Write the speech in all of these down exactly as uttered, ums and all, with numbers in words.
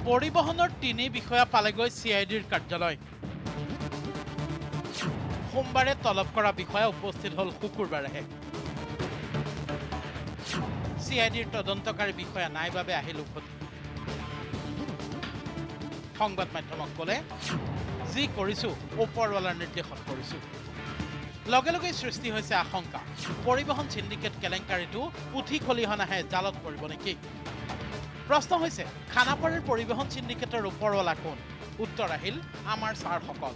পৰিবহনৰ তিনি বিষয়া পালেগৈ চি আই ডিৰ কাৰ্যালয়। সোমবাৰে তলব কৰা বিষয়া উপস্থিত হল শুকুৰবাৰেহে। চি আই ডিৰ তদন্তকাৰী বিষয়া নাই বাবে আহিল উভতি। সংবাদ মাধ্যমক ক'লে, যি কৰিছো ওপৰৱালাৰ নিৰ্দেশত কৰিছো। লগে লগে সৃষ্টি হৈছে আশংকা, পৰিবহন সিন্ডিকেট কেলেংকাৰীটো পুথি খলিহনাহে জালত পৰিব নেকি? প্ৰশ্ন হৈছে, খানাপাৰাৰ পৰিবহন সিন্ডিকেটৰ ওপৰৱালা কোন? উত্তৰ আহিল আমাৰ ছাৰসকল।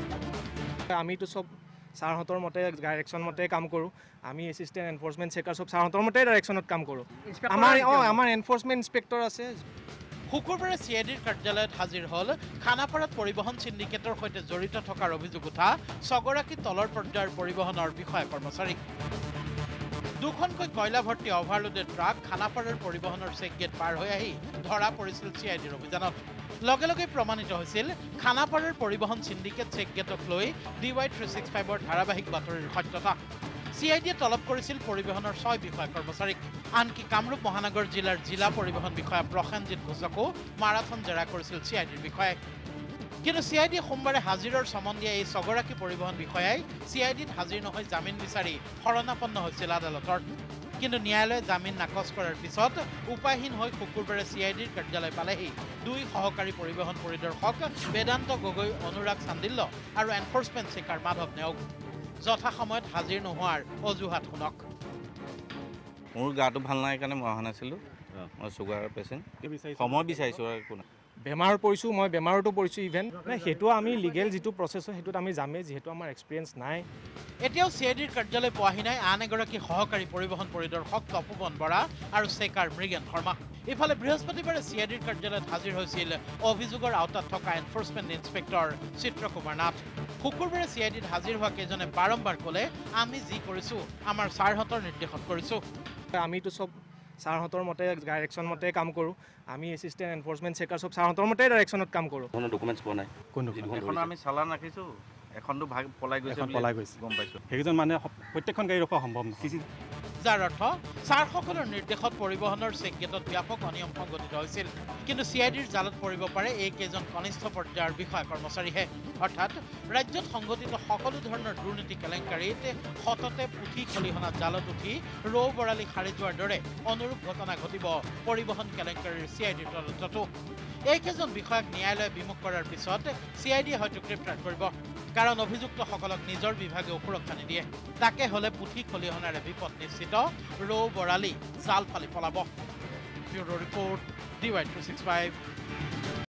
আমিতো সব ছাৰহঁতৰ মতে ডাইৰেকশ্যন মতে কাম কৰোঁ। আমি এছিষ্টেণ্ট এনফৰ্চমেণ্ট চেকাৰ সব ছাৰহঁতৰ মতে ডাইৰেকশ্যনত কাম কৰোঁ। আমাৰ অঁ আমাৰ এনফৰ্চমেণ্ট ইনস্পেক্টৰ আছে। শুকুৰবাৰে চি আই ডিৰ কাৰ্যালয়ত হাজিৰ হ'ল খানাপাৰাত পৰিবহন সিন্ডিকেটৰ সৈতে জড়িত থকাৰ অভিযোগ উঠা ছগৰাকী তলৰ পৰ্যায়ৰ পৰিবহনৰ বিষয়া কৰ্মচাৰী। দুখনকৈ কয়লা ভৰ্তি অভাৰলোডেড ট্ৰাক খানাপাৰাৰ পৰিবহনৰ চেক গেট পাৰ হৈ আহি ধৰা পৰিছিল চি আই ডিৰ অভিযানত। লগে লগে প্ৰমাণিত হৈছিল খানাপাৰাৰ পৰিবহন সিন্ডিকেট চেক গেটক লৈ ডি ৱাই থ্ৰী ছিক্স ফাইভৰ ধাৰাবাহিক বাতৰিৰ সত্যতা। চি আই ডিয়ে তলব কৰিছিল পৰিবহনৰ ছয় বিষয়া কৰ্মচাৰীক। আনকি কামৰূপ মহানগৰ জিলাৰ জিলা পৰিবহন বিষয়া প্ৰসেনজিৎ ঘোষকো মাৰাথন জেৰা কৰিছিল চি আই ডিৰ বিষয়াই। কিন্তু চি আই ডিয়ে সোমবাৰে হাজিৰৰ চমন দিয়া এই ছগৰাকী পৰিবহন বিষয়াই চি আই ডিত হাজিৰ নহৈ জামিন বিচাৰি শৰণাপন্ন হৈছিল আদালতৰ। কিন্তু ন্যায়ালয়ে জামিন নাকচ কৰাৰ পিছত উপায়হীন হৈ শুকুৰবাৰে চি আই ডিৰ কাৰ্যালয় পালেহি দুই সহকাৰী পৰিবহন পৰিদৰ্শক বেদান্ত গগৈ, অনুৰাগ চান্দিল্য আৰু এনফৰ্চমেণ্ট চেকাৰ মাধৱ নেওগ। যথা সময়ত হাজিৰ নোহোৱাৰ অজুহাত শুনক। মোৰ গাটো ভাল নাই কাৰণে মই অহা নাছিলোঁ। মই চুগাৰ পেচেণ্ট, সময় বিচাৰিছোঁ আৰু একো নাই। বেমাৰত পৰিছোঁ, মই বেমাৰতো পৰিছোঁ ইভেন। নাই সেইটো আমি লিগেল যিটো প্ৰচেছ হয় সেইটোত আমি যামেই, যিহেতু আমাৰ এক্সপিৰিয়েঞ্চ নাই। এতিয়াও চি আই ডিৰ কাৰ্যালয় পোৱাহি নাই আন এগৰাকী সহকাৰী পৰিবহন পৰিদৰ্শক তপোবন বৰা আৰু চেকাৰ মৃগেন শৰ্মা। ইফালে বৃহস্পতিবাৰে চি আই ডিৰ কাৰ্যালয়ত হাজিৰ হৈছিল অভিযোগৰ আওতাত থকা এনফৰ্চমেণ্ট ইনস্পেক্টৰ চিত্ৰকুমাৰ নাথ। শুকুৰবাৰে চি আই ডিত হাজিৰ হোৱা কেইজনে বাৰম্বাৰ ক'লে, আমি যি কৰিছোঁ আমাৰ ছাৰহঁতৰ নিৰ্দেশত কৰিছোঁ। আমিতো সব ছাৰহঁতৰ মতে ডাইৰেকশ্যন মতে কাম কৰোঁ। আমি এছিষ্টেণ্ট এনফৰ্চমেণ্ট চেকাৰ সব ছাৰহঁতৰ মতে ডাইৰেকশ্যনত কাম কৰোঁ। কোনো ডকুমেণ্টছ পোৱা নাই। কোন ডকুমেণ্ট? এখন আমি চালান ৰাখিছোঁ, এখনটো ভাগ পলাই গৈছে। এখন পলাই গৈছে, গম পাইছোঁ। সেইকেইজন মানে প্ৰত্যেকখন গাড়ী ৰখোৱা সম্ভৱ নহয়। যাৰ অৰ্থ ছাৰসকলৰ নিৰ্দেশত পৰিবহনৰ চেক গেটত ব্যাপক অনিয়ম সংঘটিত হৈছিল। কিন্তু চি আই ডিৰ জালত পৰিব পাৰে এইকেইজন কনিষ্ঠ পৰ্যায়ৰ বিষয়া কৰ্মচাৰীহে। অৰ্থাৎ ৰাজ্যত সংঘটিত সকলো ধৰণৰ দুৰ্নীতি কেলেংকাৰীত সততে পুথি খলিহনাত জালত উঠি ৰৌ বৰালি সাৰি যোৱাৰ দৰে অনুৰূপ ঘটনা ঘটিব পৰিবহন কেলেংকাৰীৰ চি আই ডিৰ তদন্ততো। এইকেইজন বিষয়াক ন্যায়ালয়ে বিমুখ কৰাৰ পিছত চি আই ডিয়ে হয়তো গ্ৰেপ্তাৰ কৰিব, কাৰণ অভিযুক্তসকলক নিজৰ বিভাগেও সুৰক্ষা নিদিয়ে। তাকে হলে পুথি খলিহনাৰে বিপদ নিশ্চিত, ৰৌ বৰালি জাল ফালি পলাব। Bureau' report, D Y three six five.